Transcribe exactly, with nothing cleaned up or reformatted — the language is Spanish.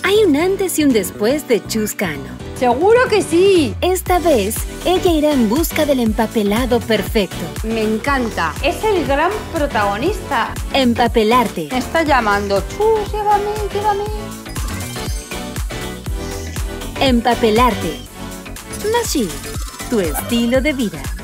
Hay un antes y un después de Chuscano. ¡Seguro que sí! Esta vez, ella irá en busca del empapelado perfecto. Me encanta. Es el gran protagonista. Empapelarte. Me está llamando. Chus, llévame, llévame. Empapelarte. Mashi, tu estilo de vida.